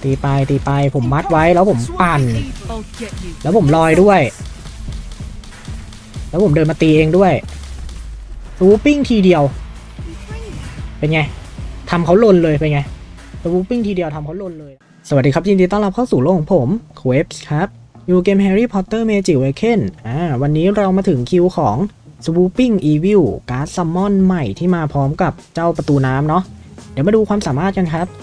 ตีไปผมมัดไว้แล้วผมปั่นแล้วผมลอยด้วยแล้วผมเดินมาตีเองด้วยสวูปปิ้งทีเดียวเป็นไงทำเขาลนเลยเป็นไงสวูปปิ้งทีเดียวทำเขาลนเลยสวัสดีครับยินดีต้อนรับเข้าสู่โลกของผมเควฟครับอยู่เกม Harry Potter Magic Awaken วันนี้เรามาถึงคิวของ Swooping Evil การ์ดซัมมอนใหม่ที่มาพร้อมกับเจ้าประตูน้ำเนาะเดี๋ยวมาดูความสามารถกันครับ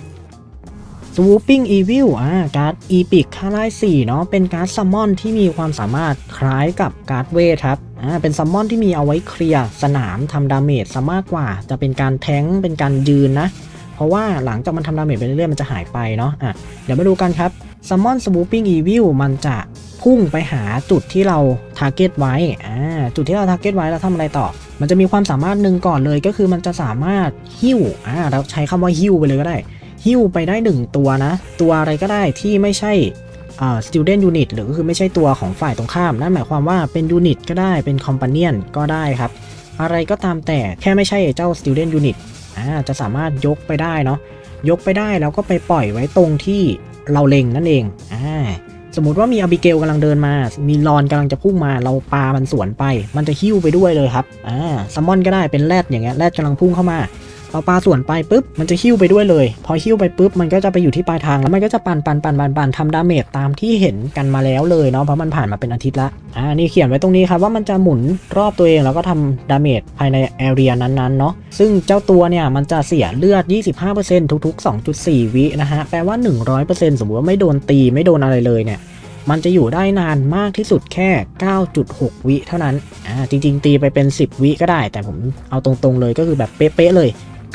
Swooping Evil การ์ด Epic ค่าไล่4เนาะเป็นการ์ดซัมมอนที่มีความสามารถคล้ายกับการ์ดเวทครับเป็นซัมมอนที่มีเอาไว้เคลียร์สนามทำดาเมจซะมากกว่าจะเป็นการแทงเป็นการยืนนะเพราะว่าหลังจากมันทำดาเมจไปเรื่อยๆมันจะหายไปเนาะเดี๋ยวมาดูกันครับซัมมอน Swooping Evil มันจะพุ่งไปหาจุดที่เราทาร์เก็ตไว้จุดที่เราทาร์เก็ตไว้แล้วทำอะไรต่อมันจะมีความสามารถหนึ่งก่อนเลยก็คือมันจะสามารถหิ้วเราใช้คำว่าหิ้วไปเลยก็ได้หิ้วไปได้1ตัวนะตัวอะไรก็ได้ที่ไม่ใช่student unit หรือก็คือไม่ใช่ตัวของฝ่ายตรงข้ามนั่นหมายความว่าเป็น unit ก็ได้เป็น companion ก็ได้ครับอะไรก็ตามแต่แค่ไม่ใช่เจ้า student unit จะสามารถยกไปได้เนาะยกไปได้แล้วก็ไปปล่อยไว้ตรงที่เราเล็งนั่นเองสมมติว่ามีอาบิเกลกำลังเดินมามีลอนกำลังจะพุ่งมาเราปามันสวนไปมันจะหิ้วไปด้วยเลยครับซัมมอนก็ได้เป็นแรดอย่างเงี้ยแรดกำลังพุ่งเข้ามาเราปาสวนไปปุ๊บมันจะหิ้วไปด้วยเลยพอหิ้วไปปุ๊บมันก็จะไปอยู่ที่ปลายทางแล้วมันก็จะปั่นทำดาเมจตามที่เห็นกันมาแล้วเลยเนาะเพราะมันผ่านมาเป็นอาทิตย์ละนี่เขียนไว้ตรงนี้ครับว่ามันจะหมุนรอบตัวเองแล้วก็ทำดาเมจภายในแอเรียนั้นๆเนาะซึ่งเจ้าตัวเนี่ยมันจะเสียเลือด 25% ทุกๆ 2.4 วินะฮะแปลว่า 100% สมมติว่าไม่โดนตีไม่โดนอะไรเลยเนี่ยมันจะอยู่ได้นานมากที่สุดแค่ 9.6 วิเท่านั้นจริงๆตีไปเป็น10วิก็ได้แต่ผมเอาตรงๆเลยก็คือแบบเป๊ะๆเลย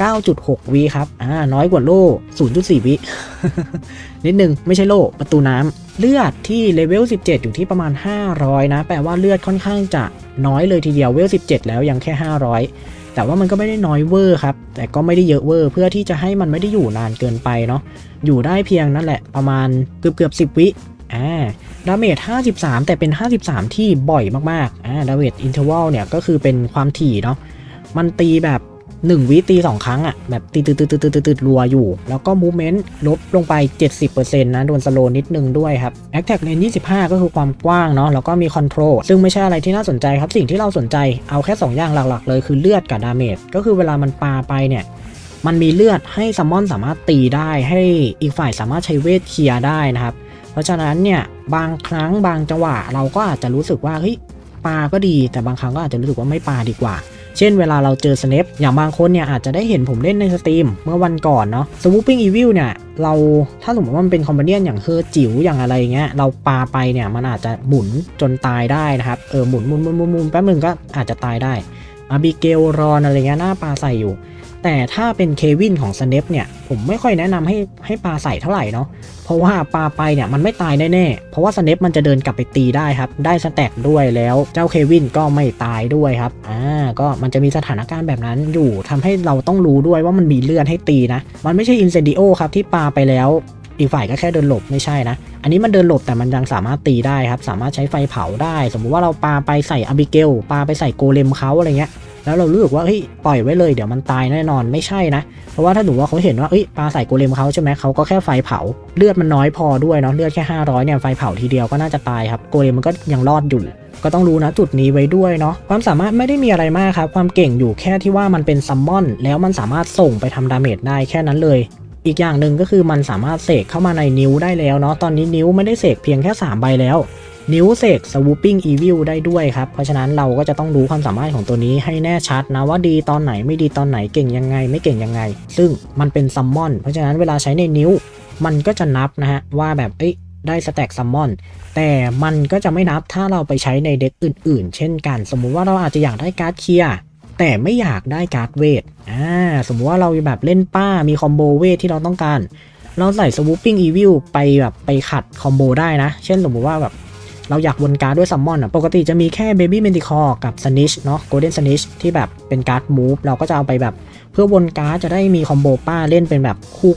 9.6 วิครับน้อยกว่าโล่ 0.4 วิ นิดนึงไม่ใช่โล่ประตูน้ำเลือดที่เลเวล17อยู่ที่ประมาณ500นะแปลว่าเลือดค่อนข้างจะน้อยเลยทีเดียวเวล17แล้วยังแค่500แต่ว่ามันก็ไม่ได้น้อยเวอร์ครับแต่ก็ไม่ได้เยอะเวอร์เพื่อที่จะให้มันไม่ได้อยู่นานเกินไปเนาะอยู่ได้เพียงนั่นแหละประมาณเกือบ10 วิดาเมจ53แต่เป็น53ที่บ่อยมากๆดาเมจอินเทอร์วัลเนี่ยก็คือเป็นความถี่เนาะมันตีแบบ1 วิตี2 ครั้งแบบตีตืดรัวอยู่แล้วก็มูฟเมนต์ลดลงไป 70% นะโดนสโลนิดนึงด้วยครับแอคแท็กเลน25ก็คือความกว้างเนาะแล้วก็มีคอนโทรลซึ่งไม่ใช่อะไรที่น่าสนใจครับสิ่งที่เราสนใจเอาแค่2อย่างหลักๆเลยคือเลือดกับดาเมจก็คือเวลามันปาไปเนี่ยมันมีเลือดให้ซัมมอนสามารถตีได้ให้อีกฝ่ายสามารถใช้เวทเคลียร์ได้นะครับเพราะฉะนั้นเนี่ยบางครั้งบางจังหวะเราก็อาจจะรู้สึกว่าเฮ้ยปาก็ดีแต่บางครั้งก็อาจจะรู้สึกว่าไม่ปาดีกว่าเช่นเวลาเราเจอสเนปอย่างบางคนเนี่ยอาจจะได้เห็นผมเล่นในสตรีมเมื่อวันก่อนเนาะ Swooping Evil เนี่ยเราถ้าสมมติว่ามันเป็นคอมเบเนียนอย่างจิ๋วอย่างอะไรเงี้ยเราปาไปเนี่ยมันอาจจะหมุนจนตายได้นะครับหมุนแป๊บนึงก็อาจจะตายได้อาบิเกลรอนอะไรเงี้ยหน้าปาใส่อยู่แต่ถ้าเป็นเควินของสเนปเนี่ยผมไม่ค่อยแนะนำให้ปาใส่เท่าไหร่เนาะเพราะว่าปาไปเนี่ยมันไม่ตายแน่ๆเพราะว่าสเนปมันจะเดินกลับไปตีได้ครับได้สแต็กด้วยแล้วเจ้าเควินก็ไม่ตายด้วยครับก็มันจะมีสถานการณ์แบบนั้นอยู่ทำให้เราต้องรู้ด้วยว่ามันมีเลือดให้ตีนะมันไม่ใช่อินเซนดิโอครับที่ปาไปแล้วอีกฝ่ายก็แค่เดินหลบไม่ใช่นะอันนี้มันเดินหลบแต่มันยังสามารถตีได้ครับสามารถใช้ไฟเผาได้สมมุติว่าเราปาไปใส่อาบิเกลปาไปใส่โกเลมเขาอะไรเงี้ยแล้วเรารู้สึกว่าเฮ้ยปล่อยไว้เลยเดี๋ยวมันตายแน่นอนไม่ใช่นะเพราะว่าถ้าดูว่าเขาเห็นว่าปลาใส่โกเลมเขาใช่ไหมเขาก็แค่ไฟเผาเลือดมันน้อยพอด้วยเนาะเลือดแค่500เนี่ยไฟเผาทีเดียวก็น่าจะตายครับโกเลมมันก็ยังรอดอยู่ก็ต้องรู้นะจุดนี้ไว้ด้วยเนาะความสามารถไม่ได้มีอะไรมากครับความเก่งอยู่แค่ที่ว่ามันเป็นซัมมอนแล้วมันสามารถส่งไปทำดาเมจได้แค่นั้นเลยอีกอย่างหนึ่งก็คือมันสามารถเสกเข้ามาในนิ้วได้แล้วเนาะตอนนี้นิ้วไม่ได้เสกเพียงแค่3 ใบแล้วนิ้วเสก Swooping Evil ได้ด้วยครับเพราะฉะนั้นเราก็จะต้องรู้ความสามารถของตัวนี้ให้แน่ชัดนะว่าดีตอนไหนไม่ดีตอนไหนเก่งยังไงไม่เก่งยังไงซึ่งมันเป็นซัมมอนเพราะฉะนั้นเวลาใช้ในนิ้วมันก็จะนับนะฮะว่าแบบได้สแต็กซัมมอนแต่มันก็จะไม่นับถ้าเราไปใช้ในเด็กอื่นๆเช่นกันสมมุติว่าเราอาจจะอยากได้การ์ดเคลียร์แต่ไม่อยากได้การ์ดเวทสมมุติว่าเราแบบเล่นป้ามีคอมโบเวทที่เราต้องการเราใส่ Swooping Evil ไปขัดคอมโบได้นะเช่นสมมุติว่าแบบเราอยากวนการ์ดด้วยซัมมอนปกติจะมีแค่ Baby Manticore กับ Snitch เนาะ Golden Snitch ที่แบบเป็นการ์ดมูฟเราก็จะเอาไปแบบเพื่อวนการ์ดจะได้มีคอมโบป้าเล่นเป็นแบบคู่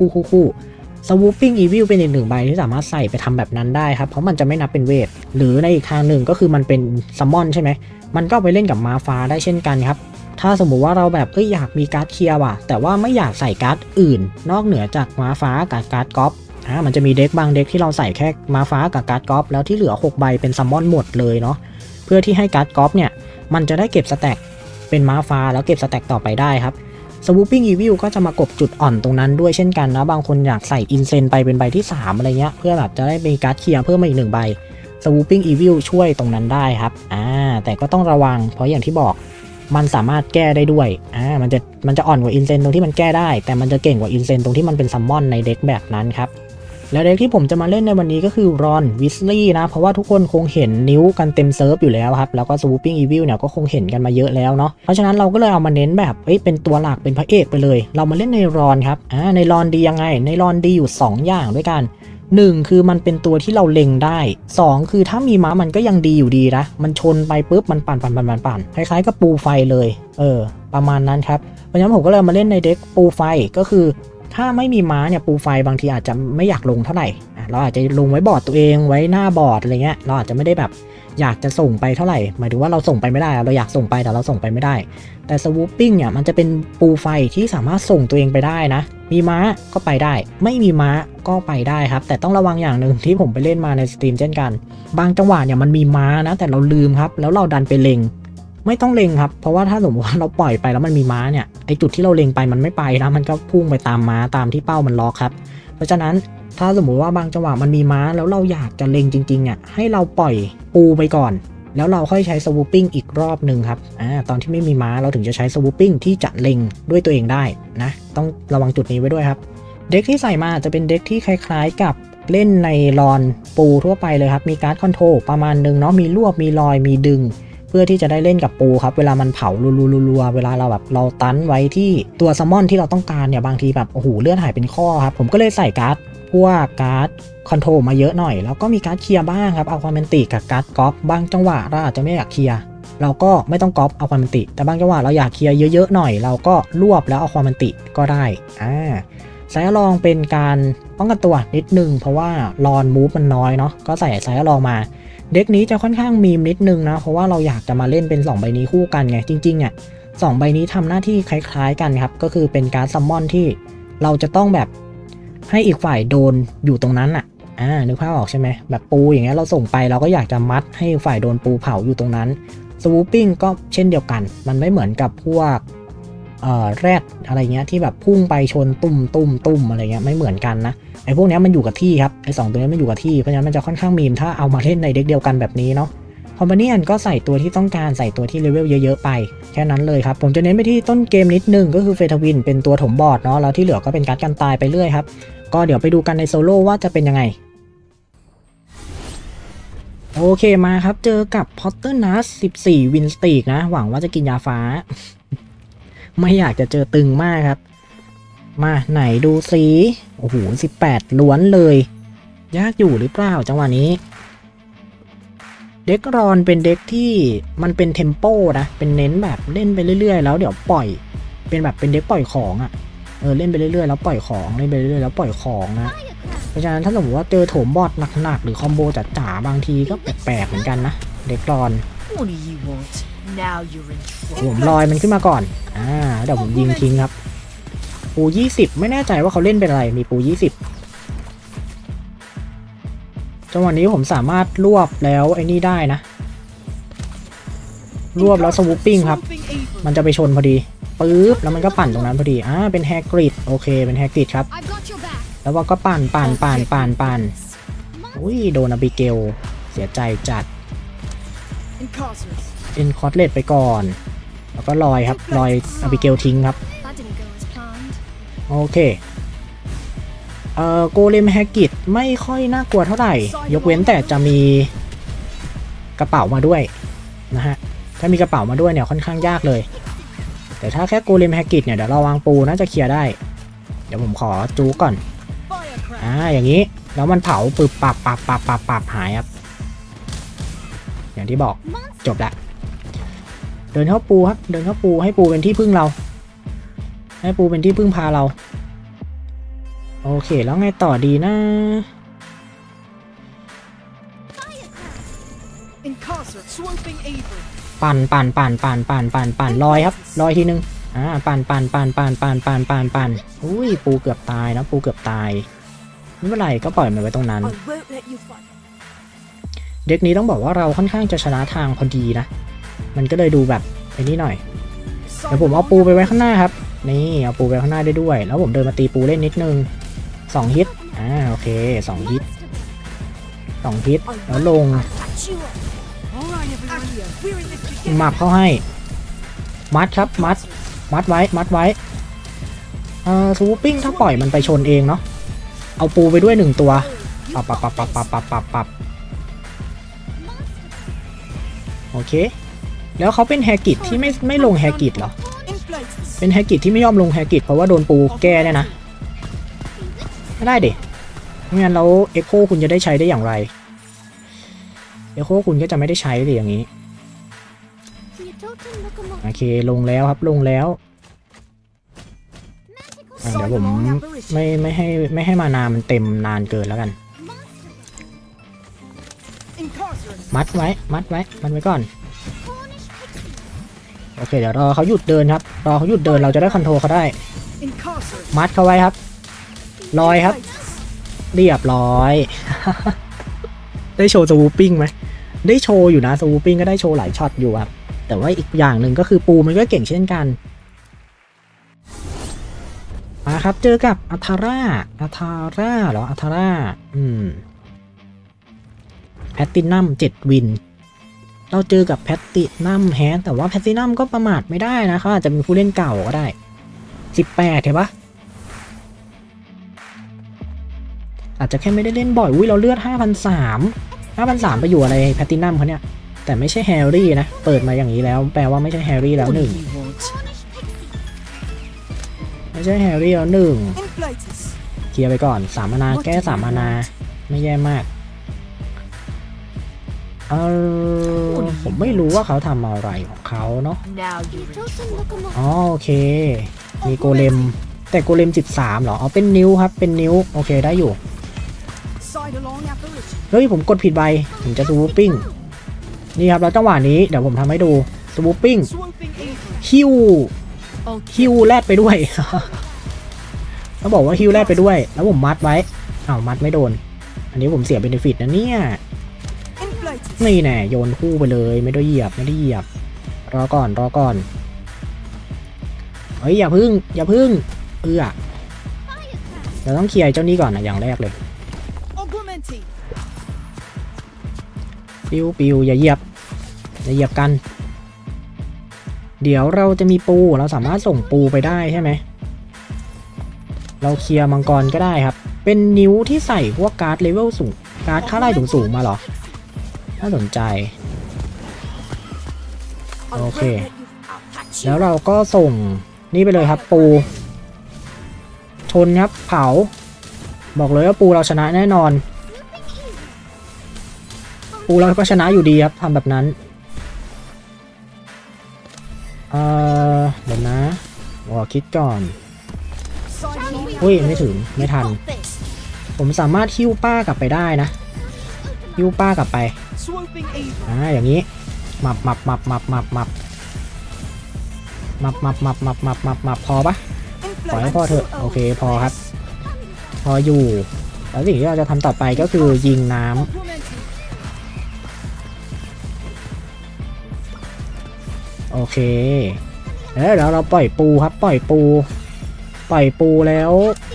Swooping Evil เป็นอีก1 ใบที่สามารถใส่ไปทำแบบนั้นได้ครับเพราะมันจะไม่นับเป็นเวทหรือในอีกทางหนึ่งก็คือมันเป็นซัมมอนใช่ไหมมันก็ไปเล่นกับมาฟ้าได้เช่นกันครับถ้าสมมุติว่าเราแบบอยากมีการ์ดเคลียร์ว่ะแต่ว่าไม่อยากใส่การ์ดอื่นนอกเหนือจากม้าฟ้ากับการ์ดก๊อปมันจะมีเด็กบางเด็กที่เราใส่แค่ม้าฟ้ากับการ์ดก๊อปแล้วที่เหลือ6ใบเป็นซัมมอนหมดเลยเนาะเพื่อที่ให้การ์ดก๊อปเนี่ยมันจะได้เก็บสแต็กเป็นม้าฟ้าแล้วเก็บสแต็กต่อไปได้ครับSwooping Evil ก็จะมากบจุดอ่อนตรงนั้นด้วยเช่นกันนะบางคนอยากใส่อินเซนไปเป็นใบที่3อะไรเงี้ยเพื่อแบบจะได้มีการ์ดเคลียร์เพิ่มมาอีก1ใบ Swooping Evil ช่วยตรงนั้นได้ครับแต่ก็ต้องระวังเพราะอย่างที่บอกมันสามารถแก้ได้ด้วยมันจะอ่อนกว่าอินเซนตรงที่มันแก้ได้แต่มันจะเก่งกว่าอินเซนตรงที่มันเป็นซัมมอนในเด็กแบบนั้นครับแล้วเด็กที่ผมจะมาเล่นในวันนี้ก็คือรอนวิสลีย์นะเพราะว่าทุกคนคงเห็นนิ้วกันเต็มเซิร์ฟอยู่แล้วครับแล้วก็ Swooping Evil เนี่ยก็คงเห็นกันมาเยอะแล้วเนาะเพราะฉะนั้นเราก็เลยเอามาเน้นแบบเป็นตัวหลักเป็นพระเอกไปเลยเรามาเล่นในรอนครับในรอนดียังไงในรอนดีอยู่2อย่างด้วยกัน1คือมันเป็นตัวที่เราเล็งได้2คือถ้ามีม้ามันก็ยังดีอยู่ดีนะมันชนไปปุ๊บมันปั่นคล้ายๆกับปูไฟเลยประมาณนั้นครับเพราะฉะนั้นผมก็เลยมาเล่นในเด็กปูไฟก็คือถ้าไม่มีม้าเนี่ยปูไฟบางทีอาจจะไม่อยากลงเท่าไหร่เราอาจจะลงไว้บอร์ดตัวเองไว้หน้าบอร์ดอะไรเงี้ยเราอาจจะไม่ได้แบบอยากจะส่งไปเท่าไหร่หมายถึงว่าเราส่งไปไม่ได้เราอยากส่งไปแต่เราส่งไปไม่ได้แต่ Swooping เนี่ยมันจะเป็นปูไฟที่สามารถส่งตัวเองไปได้นะมีม้าก็ไปได้ไม่มีม้าก็ไปได้ครับแต่ต้องระวังอย่างหนึ่งที่ผมไปเล่นมาในสตรีมเช่นกันบางจังหวะเนี่ยมันมีม้านะแต่เราลืมครับแล้วเราดันไปเล็งไม่ต้องเล็งครับเพราะว่าถ้าสมมติว่าเราปล่อยไปแล้วมันมีม้าเนี่ยไอจุดที่เราเล็งไปมันไม่ไปนะมันก็พุ่งไปตามม้าตามที่เป้ามันล็อกครับเพราะฉะนั้นถ้าสมมุติว่าบางจังหวะมันมีม้าแล้วเราอยากจะเล็งจริงๆให้เราปล่อยปูไปก่อนแล้วเราค่อยใช้ Swooping อีกรอบหนึ่งครับตอนที่ไม่มีม้าเราถึงจะใช้ Swooping ที่จะเล็งด้วยตัวเองได้นะต้องระวังจุดนี้ไว้ด้วยครับเด็กที่ใส่มาจะเป็นเด็กที่คล้ายๆกับเล่นในรอนปูทั่วไปเลยครับมีการ์ดคอนโทรลประมาณนึงเนาะมีรวบมีลอยมีดึงเพื่อที่จะได้เล่นกับปูครับเวลามันเผารัวๆเวลาเราแบบเราตันไว้ที่ตัวซัมมอนที่เราต้องการเนี่ยบางทีแบบโอ้โหเลือดหายเป็นข้อครับผมก็เลยใส่การ์ดพวกการ์ดคอนโทรลมาเยอะหน่อยแล้วก็มีการ์ดเคลียร์บ้างครับเอาความเป็นติกับการ์ดก๊อปบางจังหวะเราอาจจะไม่อยากเคลียร์เราก็ไม่ต้องก๊อปเอาความเป็นติแต่บางจังหวะเราอยากเคลียร์เยอะๆหน่อยเราก็รวบแล้วเอาความเป็นติก็ได้ไซส์ลองเป็นการป้องกันตัวนิดนึงเพราะว่าลอนมูฟมันน้อยเนาะก็ใส่ไซส์ลองมาเด็กนี้จะค่อนข้างมีมนิดนึงนะเพราะว่าเราอยากจะมาเล่นเป็น2ใบนี้คู่กันไงจริงๆ2ใบนี้ทำหน้าที่คล้ายๆกันครับก็คือเป็นการ์ดซัมมอนที่เราจะต้องแบบให้อีกฝ่ายโดนอยู่ตรงนั้นนึกภาพออกใช่ไหมแบบปูอย่างเงี้ยเราส่งไปเราก็อยากจะมัดให้ฝ่ายโดนปูเผาอยู่ตรงนั้น Swooping ก็เช่นเดียวกันมันไม่เหมือนกับพวกแรดอะไรเงี้ยที่แบบพุ่งไปชนตุ้มอะไรเงี้ยไม่เหมือนกันนะไอ้พวกนี้มันอยู่กับที่ครับไอ้2ตัวนี้มันอยู่กับที่เพราะฉะนั้นมันจะค่อนข้างมีมถ้าเอามาเล่นในเด็กเดียวกันแบบนี้เนาะคอมพานีนก็ใส่ตัวที่ต้องการใส่ตัวที่เลเวลเยอะๆไปแค่นั้นเลยครับผมจะเน้นไปที่ต้นเกมนิดนึงก็คือเฟทวินเป็นตัวถมบอร์ดเนาะแล้วที่เหลือก็เป็นการ์ดกันตายไปเรื่อยครับก็เดี๋ยวไปดูกันในโซโล่ว่าจะเป็นยังไงโอเคมาครับเจอกับพอตเตอร์นัส14วินสตีกนะหวังว่าจะกินยาฟ้า ไม่อยากจะเจอตึงมากครับมาไหนดูสิโอ้โห18ล้วนเลยยากอยู่หรือเปล่าจังหวะนี้เด็กรอนเป็นเด็กที่มันเป็นเทมโปนะเป็นเน้นแบบเล่นไปเรื่อยๆแล้วเดี๋ยวปล่อยเป็นแบบเป็นเด็กปล่อยของเล่นไปเรื่อยๆแล้วปล่อยของเล่นไปเรื่อยๆแล้วปล่อยของนะเพราะฉะนั้นถ้าสมมติว่าเจอโถมบอทหนักๆหรือคอมโบจ๋าๆบางทีก็แปลกๆเหมือนกันนะเด็กรอนผมลอยมันขึ้นมาก่อนเดี๋ยวผมยิงทิ้งครับปู20ไม่แน่ใจว่าเขาเล่นเป็นอะไรมีปู20จังหวะนี้ผมสามารถรวบแล้วไอ้นี่ได้นะรวบแล้วSwoopingครับมันจะไปชนพอดีปึ๊บแล้วมันก็ปั่นตรงนั้นพอดีเป็นแฮกริดโอเคเป็นแฮกริดครับแล้วก็ปั่นอุ้ยโดนอบิเกลเสียใจจัดเอ็นคอร์เลตไปก่อนแล้วก็ลอยครับลอยอบิเกลทิ้งครับโอเคโกเลมแฮกกิตไม่ค่อยน่ากลัวเท่าไหร่ยกเว้นแต่จะมีกระเป๋ามาด้วยนะฮะถ้ามีกระเป๋ามาด้วยเนี่ยค่อนข้างยากเลยแต่ถ้าแค่โกเลมแฮกกิตเนี่ยเดี๋ยวเราวางปูน่าจะเคลียร์ได้เดี๋ยวผมขอจูก่อนอย่างนี้แล้วมันเผาปึบปับหายครับอย่างที่บอกจบละเดินเข้าปูครับเดินเข้าปูให้ปูเป็นที่พึ่งเราให้ปูเป็นที่พึ่งพาเราโอเคแล้วไงต่อดีนะปั่นลอยครับลอยทีนึงปั่นอุ้ยปูเกือบตายนะปูเกือบตายไม่เป็นไรก็ปล่อยมันไว้ตรงนั้นเด็กนี้ต้องบอกว่าเราค่อนข้างจะชนะทางพอดีนะมันก็เลยดูแบบไอ้นี่หน่อยเดี๋ยวผมเอาปูไปไว้ข้างหน้าครับนี่เอาปูไปข้างหน้าได้ด้วยแล้วผมเดินมาตีปูเล่นนิดนึง2 ฮิตโอเค2 ฮิตแล้วลงหมับเข้าให้มัดครับมัดไว้สวูปปิ้งถ้าปล่อยมันไปชนเองเนาะเอาปูไปด้วย1 ตัวปับโอเคแล้วเขาเป็นแฮกิตที่ไม่ลงแฮกิตเหรอเป็นแฮกิตที่ไม่ยอมลงแฮกิตเพราะว่าโดนปูแก้เนี่ยนะไม่ได้ดิไม่งั้นแล้วเอ็กโคคุณจะได้ใช้ได้อย่างไรเอ็กโคคุณก็จะไม่ได้ใช้เลยอย่างนี้โอเคลงแล้วครับลงแล้วเดี๋ยวผมไม่ให้มานามันเต็มนานเกินแล้วกันมัดไว้มันไว้ก่อนโอเคเดี๋ยวรอเขาหยุดเดินครับรอเขาหยุดเดินเราจะได้คอนโทรลเขาได้มัดเขาไว้ครับลอยครับเรียบร้อย ได้โชว์สวูปปิ้งไหมได้โชว์อยู่นะสวูปปิ้งก็ได้โชว์หลายช็อตอยู่ครับแต่ว่าอีกอย่างหนึ่งก็คือปูมันก็เก่งเช่นกันมาครับเจอกับอัธาร่าเหรออัธาร่าแพตตินัม7 วินเราเจอกับแพตตินัมแฮนแต่ว่าแพตตินัมก็ประมาทไม่ได้นะเขาอาจจะเป็นผู้เล่นเก่าก็ได้18เห็นปะอาจจะแค่ไม่ได้เล่นบ่อยอุ้ยเราเลือด5,300ไปอยู่อะไรแพตตินัมเขาเนี่ยแต่ไม่ใช่แฮร์รี่นะเปิดมาอย่างนี้แล้วแปลว่าไม่ใช่แฮร์รี่แล้ว1ไม่ใช่แฮร์รี่แล้ว1เคลียร์ไปก่อน3 มานาแก้3 มานาไม่แย่มากผมไม่รู้ว่าเขาทำอะไรของเขาเนาะโอเคมีโกเลมแต่โกเลม13เหรอเป็นนิ้วครับเป็นนิ้วโอเคได้อยู่เฮ้ยผมกดผิดใบผมจะสวูปปิ้งนี่ครับแล้วจังหวะนี้เดี๋ยวผมทำให้ดูสวูปปิ้งฮิวแลดไปด้วย เขาบอกว่าฮิวแลดไปด้วยแล้วผมมัดไว้มัดไม่โดนอันนี้ผมเสียเบเนฟิตนะเนี่ยนี่แน่โยนคู่ไปเลยไม่ได้เหยียบรอก่อนเฮ้ยอย่าพึ่งเราต้องเคลียร์เจ้านี้ก่อนนะอย่างแรกเลยปิวอย่าเหยียบกันเดี๋ยวเราจะมีปูเราสามารถส่งปูไปได้ใช่ไหมเราเคลียร์มังกรก็ได้ครับเป็นนิ้วที่ใส่พวกการ์ดเลเวลสูงการ์ดค่าไล่สูงมาเหรอน่าสนใจโอเคแล้วเราก็ส่งนี่ไปเลยครับปูชนครับเผาบอกเลยว่าปูเราชนะแน่นอนปูเราก็ชนะอยู่ดีครับทำแบบนั้นเดี๋ยวนะคิดก่อนอุ้ยไม่ทันผมสามารถหิ้วป้ากลับไปได้นะหิ้วป้ากลับไปอย่างนี้มับพอปะปล่อยให้พอเถอะโอเคพอครับพออยู่แล้วสิ่งที่เราจะทำต่อไปก็คือยิงน้ำโอเคแล้วเราปล่อยปูครับปล่อยปูแล้ว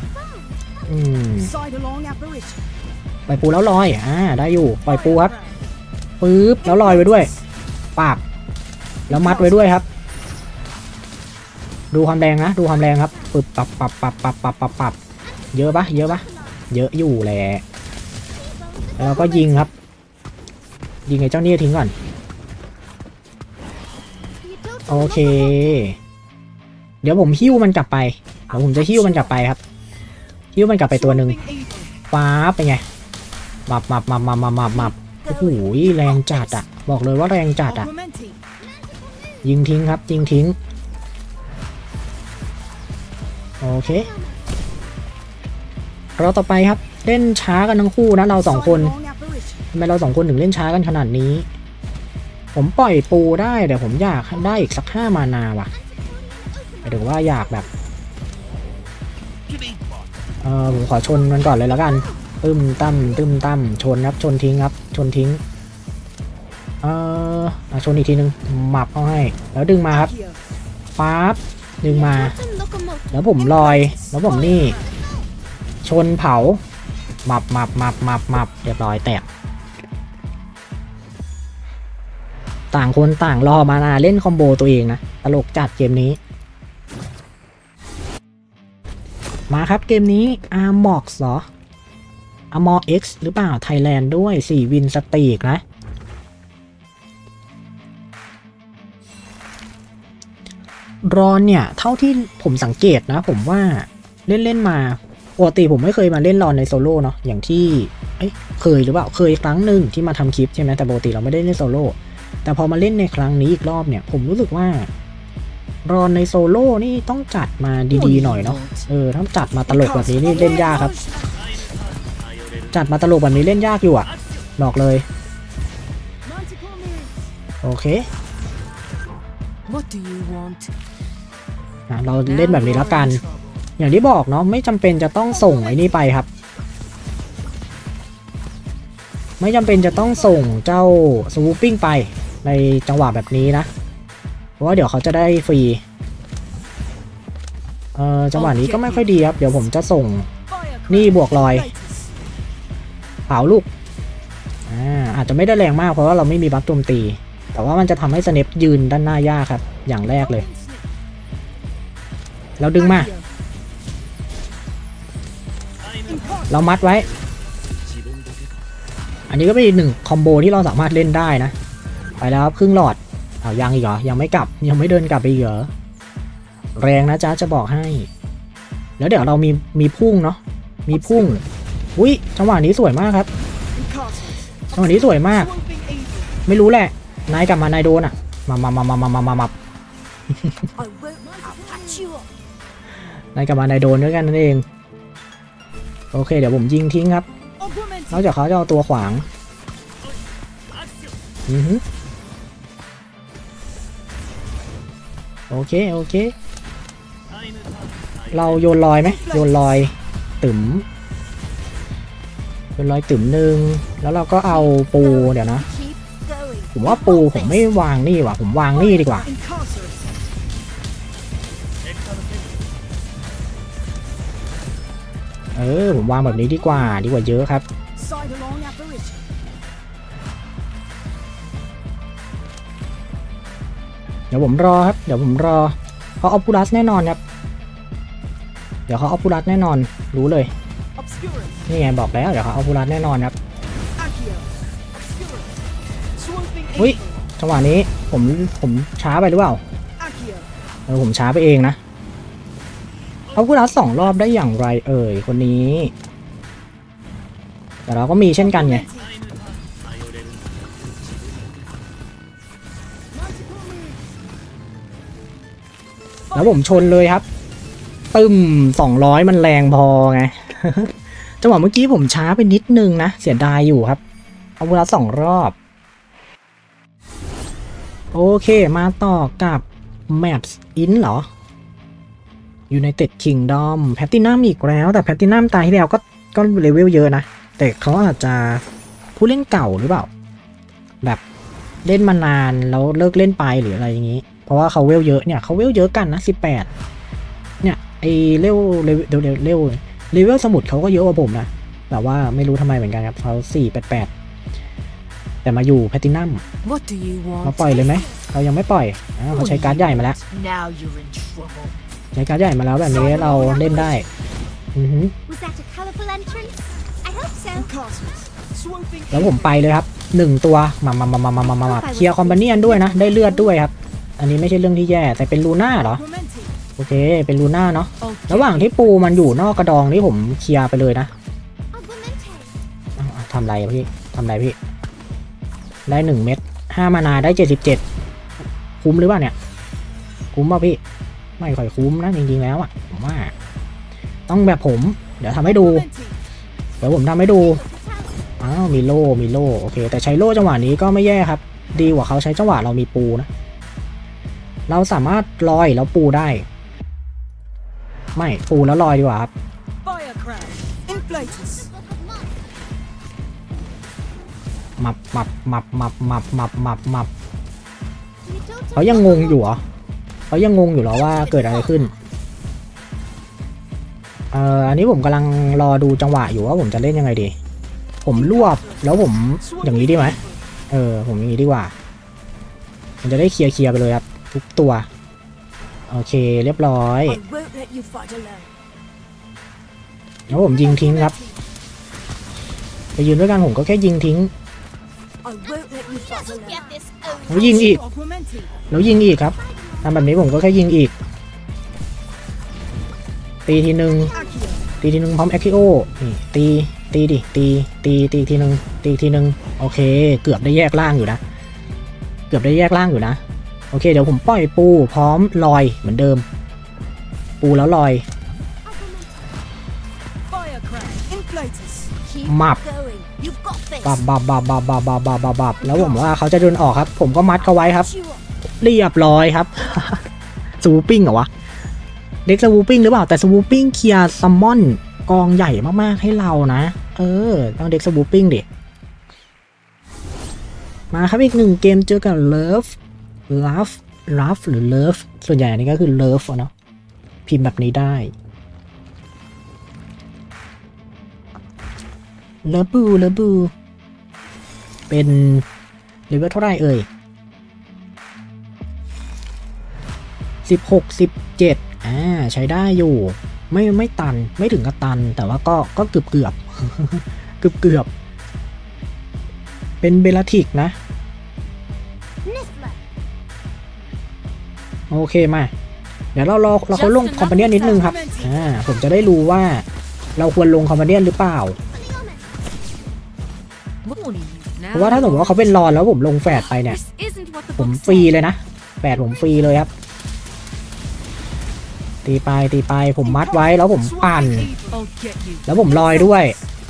ปล่อยปูแล้วลอยได้อยู่ปล่อยปูครับปึ๊บแล้วลอยไปด้วยปากแล้วมัดไว้ด้วยครับดูความแรงนะดูความแรงครับปึ๊บปับเยอะปะเยอะอยู่แหละแล้วก็ยิงครับยิงไอ้เจ้านี่ทิ้งก่อนโอเคเดี๋ยวผมหิ้วมันกลับไปผมจะหิ้วมันกลับไปครับหิ้วมันกลับไปตัวหนึ่งฟ้าไปไงมับโอ้โหแรงจัดอะบอกเลยว่าแรงจัดอะยิงทิ้งครับยิงทิ้งโอเคเราต่อไปครับเล่นช้ากันทั้งคู่นะเรา2 คนทำไมเรา2 คนถึงเล่นช้ากันขนาดนี้ผมปล่อยปูได้แต่ผมอยากได้อีกสัก5 มานาว่ะหมายถึงว่าอยากแบบผมขอชนมันก่อนเลยแล้วกันตึมตั้มชนครับชนทิ้งครับชนทิ้งชนอีกทีนึงหมับเอาให้แล้วดึงมาครับปั๊บดึงมาแล้วผมลอยแล้วผมนี่ชนเผาหมับเรียบร้อยแตกต่างคนต่างรอมานาเล่นคอมโบตัวเองนะตลกจัดเกมนี้มาครับเกมนี้ Armox เหรอ Armox X หรือเปล่าไทยแลนด์ด้วย4 วินสตีกนะรอนเนี่ยเท่าที่ผมสังเกตนะผมว่าเล่นมาปกติผมไม่เคยมาเล่นรอนในโซโล่เนาะอย่างที่เคยหรือเปล่าเคยครั้งหนึ่งที่มาทำคลิปใช่ไหมแต่ปกติเราไม่ได้เล่นโซโล่แต่พอมาเล่นในครั้งนี้อีกรอบเนี่ยผมรู้สึกว่ารอนในโซโล่นี่ต้องจัดมาดีๆหน่อยเนาะถ้าจัดมาตลกแบบนี้นี่เล่นยากครับจัดมาตลกแบบนี้เล่นยากอยู่อ่ะบอกเลยโอเคเราเล่นแบบนี้แล้วกันอย่างที่บอกเนาะไม่จำเป็นจะต้องส่งไอ้นี่ไปครับไม่จำเป็นจะต้องส่งเจ้าสวูปปิ้งไปในจังหวะแบบนี้นะเพราะว่าเดี๋ยวเขาจะได้ฟรีจังหวะนี้ก็ไม่ค่อยดีครับเดี๋ยวผมจะส่งนี่บวกลอยเผาลูกอาจจะไม่ได้แรงมากเพราะว่าเราไม่มีบัฟโจมตีแต่ว่ามันจะทำให้สเนปยืนด้านหน้ายากครับอย่างแรกเลยเราดึงมาเรามัดไว้อันนี้ก็เป็นอีก1 คอมโบที่เราสามารถเล่นได้นะไปแล้วครึ่งหลอดยังอีกเหรอยังไม่กลับยังไม่เดินกลับไปเหรอแรงนะจ๊ะจะบอกให้แล้วเดี๋ยวเรามีพุ่งเนาะมีพุ่งอุ้ยจังหวะนี้สวยมากครับจังหวะนี้สวยมากไม่รู้แหละนายกลับมานายโดนอ่ะมานายกลับมานายโดนด้วยกันนั่นเองโอเคเดี๋ยวผมยิงทิ้งครับนอกจากเขาจะเอาตัวขวางโอเคเราโยนลอยไหมโยนลอยตึ๋มโยนลอยตึ๋มหนึ่งแล้วเราก็เอาปูเดี๋ยวนะผมว่าปูผมไม่วางนี่ว่ะผมวางนี่ดีกว่าผมวางแบบนี้ดีกว่าเยอะครับเดี๋ยวผมรอครับเขาเอาปูรัสแน่นอนครับเดี๋ยวเขาเอาปูรัสแน่นอนรู้เลยนี่ไงบอกแล้วเดี๋ยวเขาเอาปูรัสแน่นอนครับอุ้ยจังหวะนี้ผมช้าไปหรือเปล่าผมช้าไปเองนะเอาปูรัส2 รอบได้อย่างไรคนนี้แต่เราก็มีเช่นกันไงแล้วผมชนเลยครับตึม200มันแรงพอไง จังหวะเมื่อกี้ผมช้าไปนิดนึงนะเสียดายอยู่ครับเอาปูรัส2 รอบโอเคมาต่อกับ Maps In เหรอ United Kingdom แพตตินัมอีกแล้วแต่แพตตินัมตายที่แล้วก็เลเวลเยอะนะแต่เขาอาจจะผู้เล่นเก่าหรือเปล่าแบบเล่นมานานแล้วเลิกเล่นไปหรืออะไรอย่างนี้เพราะว่าเขาเวลเยอะเนี่ยเขาเวลเยอะกันนะ18เนี่ยไอเลเวลสมุดเขาก็เยอะกว่าผมนะแต่ว่าไม่รู้ทำไมเหมือนกันครับเขา488แต่มาอยู่แพตตินัมมาปล่อยเลยไหมเขายังไม่ปล่อยเขาใช้การ์ดใหญ่มาแล้วใช้การ์ดใหญ่มาแล้วแบบนี้เราเล่นได้แล้วผมไปเลยครับ1 ตัวมาเคลียร์คอมพานีด้วยนะได้เลือดด้วยครับอันนี้ไม่ใช่เรื่องที่แย่แต่เป็นลูน่าเหรอโอเคเป็นลูน่าเนาะระหว่างที่ปูมันอยู่นอกกระดองนี่ผมเคลียร์ไปเลยนะทำไรพี่ได้1 เม็ด5 มานาได้77คุ้มหรือเปล่าเนี่ยคุ้มป่ะพี่ไม่ค่อยคุ้มนะจริงๆแล้วอ่ะผมว่าต้องแบบผมเดี๋ยวทำให้ดูมีโล่โอเคแต่ใช้โล่จังหวะนี้ก็ไม่แย่ครับดีกว่าเขาใช้จังหวะเรามีปูนะเราสามารถลอยแล้วปูได้ไม่ปูแล้วลอยดีกว่าครับมับเขายังงงอยู่เหรอเขายังงงอยู่เหรอว่าเกิดอะไรขึ้นอันนี้ผมกำลังรอดูจังหวะอยู่ว่าผมจะเล่นยังไงดีผมรวบแล้วผมอย่างนี้ดีไหมผมอย่างนี้ดีกว่ามันจะได้เคลียร์ไปเลยครับทุกตัวโอเคเรียบร้อยแล้วผมยิงทิ้งครับไปยืนด้วยกันผมก็แค่ยิงทิ้งแล้วยิงอีกครับทำแบบนี้ผมก็แค่ยิงอีกตีทีหนึ่งพร้อมแอคคิโอนี่ตีดิตีทีหนึ่งโอเคเกือบได้แยกล่างอยู่นะโอเคเดี๋ยวผมปล่อยปูพร้อมลอยเหมือนเดิมปูแล้วลอยมับแล้วผมว่าเขาจะเดินออกครับผมก็มัดเขาไว้ครับเรียบร้อยครับ สวูปปิ้งเหรอวะเด็กสวูปปิ้งหรือเปล่าแต่สวูปปิ้งเคลียร์ซัมมอนกองใหญ่มากๆให้เรานะต้องเด็กสวูปปิ้งดิมาครับอีกหนึ่งเกมเจอกับเลิฟหรือเลิฟส่วนใหญ่อันนี้ก็คือเลิฟเนาะพิมพ์แบบนี้ได้เลบูเป็นเลเวลเท่าไหร่เอ่ย16 17ใช้ได้อยู่ไม่ตันไม่ถึงกับตันแต่ว่าก็เกือบเป็นเบลาทิกนะโอเคมาเดี๋ยวเราเขาลงคอมพาเนียนนิดนึงครับผมจะได้รู้ว่าเราควรลงคอมพาเนียนหรือเปล่าเพราะว่าถ้าสมมติว่าเขาเป็นรอนแล้วผมลงแฝดไปเนี่ยผมฟรีเลยนะแฝดผมฟรีเลยครับตีไปผมมัดไว้แล้วผมปั่นแล้วผมลอยด้วย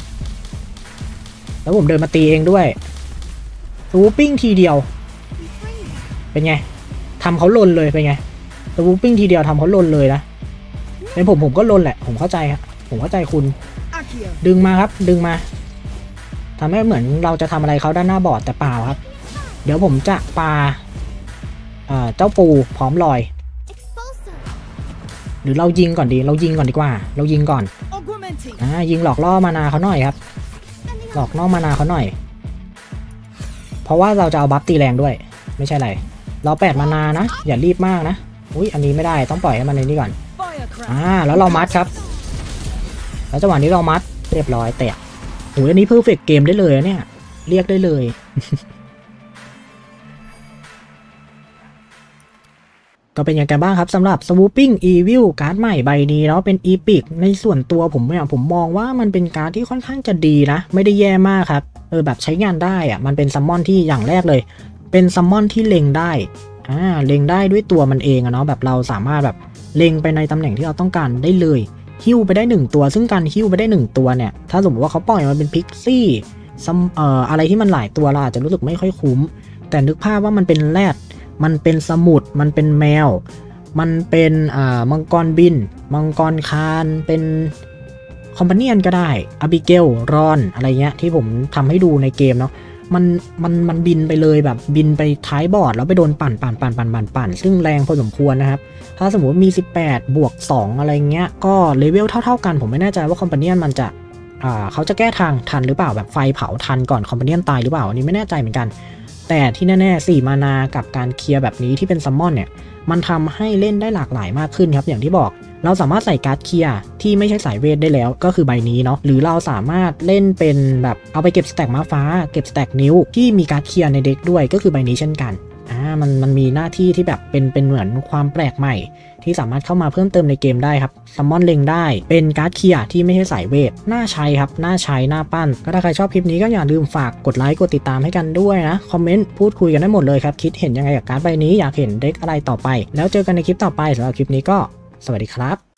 แล้วผมเดินมาตีเองด้วยสวูปปิ้งทีเดียวเป็นไงทำเขาลนเลยเป็นไงสวูปปิ้งทีเดียวทำเขาลนเลยนะในผมก็ลนแหละผมเข้าใจครับผมเข้าใจคุณดึงมาครับดึงมาทำให้เหมือนเราจะทำอะไรเขาด้านหน้าบอร์ดแต่เปล่าครับเดี๋ยวผมจะปาเจ้าปูพร้อมลอยหรือเรายิงก่อนดีเรายิงก่อนดีกว่าเรายิงก่อนยิงหลอกล่อมานาเขาหน่อยครับหลอกล่อมานาเขาหน่อยเพราะว่าเราจะเอาบัฟตีแรงด้วยไม่ใช่ไรเรา8มานานะอย่ารีบมากนะอุ้ยอันนี้ไม่ได้ต้องปล่อยให้มันในนี้ก่อนแล้วเรามัดครับแล้วจังหวะนี้เรามัดเรียบร้อยแตะโอ้ยอันนี้เพอร์เฟกต์เกมได้เลยเนี่ยเรียกได้เลย ก็เป็นอย่างไรบ้างครับสำหรับ Swooping Evil การ์ดใหม่ใบนี้เนาะเป็น Epic ในส่วนตัวผมเนี่ยผมมองว่ามันเป็นการ์ดที่ค่อนข้างจะดีนะไม่ได้แย่มากครับแบบใช้งานได้มันเป็นซัมมอนที่อย่างแรกเลยเป็นซัมมอนที่เล็งได้เล็งได้ด้วยตัวมันเองเนาะแบบเราสามารถแบบเล็งไปในตำแหน่งที่เราต้องการได้เลยฮิ้วไปได้1ตัวซึ่งการฮิ้วไปได้1ตัวเนี่ยถ้าสมมติว่าเขาปล่อยมันเป็นพิกซี่อะไรที่มันหลายตัวเราอาจจะรู้สึกไม่ค่อยคุ้มแต่นึกภาพว่ามันเป็นแรดมันเป็นสมุดมันเป็นแมวมันเป็นมังกรบินมังกรคานเป็นคอมพาเนียนก็ได้อบิเกลรอนอะไรเงี้ยที่ผมทำให้ดูในเกมเนาะมันบินไปเลยแบบบินไปท้ายบอร์ดแล้วไปโดนปั่นซึ่งแรงพอสมควรนะครับถ้าสมมติมี18 บวก 2อะไรเงี้ยก็เลเวลเท่ากันผมไม่แน่ใจว่าคอมพาเนียนมันจะเขาจะแก้ทางทันหรือเปล่าแบบไฟเผาทันก่อนคอมพาเนียนตายหรือเปล่าอันนี้ไม่แน่ใจเหมือนกันแต่ที่แน่ๆ4มานากับการเคลียร์แบบนี้ที่เป็นซัมมอนเนี่ยมันทำให้เล่นได้หลากหลายมากขึ้นครับอย่างที่บอกเราสามารถใส่การ์ดเคลียร์ที่ไม่ใช่สายเวทได้แล้วก็คือใบนี้เนาะหรือเราสามารถเล่นเป็นแบบเอาไปเก็บสแต็กม้าฟ้าเก็บสแต็กนิ้วที่มีการ์ดเคลียร์ในเด็กด้วยก็คือใบนี้เช่นกันมันมีหน้าที่ที่แบบเป็นเหมือนความแปลกใหม่ที่สามารถเข้ามาเพิ่มเติมในเกมได้ครับซัมมอนเล็งได้เป็นการ์ดเคลียร์ที่ไม่ใช่สายเวทน่าใช้ครับน่าใช้น่าปั้นก็ถ้าใครชอบคลิปนี้ก็อย่าลืมฝากกดไลค์กดติดตามให้กันด้วยนะคอมเมนต์พูดคุยกันได้หมดเลยครับคิดเห็นยังไงกับการ์ดใบนี้อยากเห็นเด็กอะไรต่อไปแล้วเจอกันในคลิปต่อไปสำหรับคลิปนี้ก็สวัสดีครับ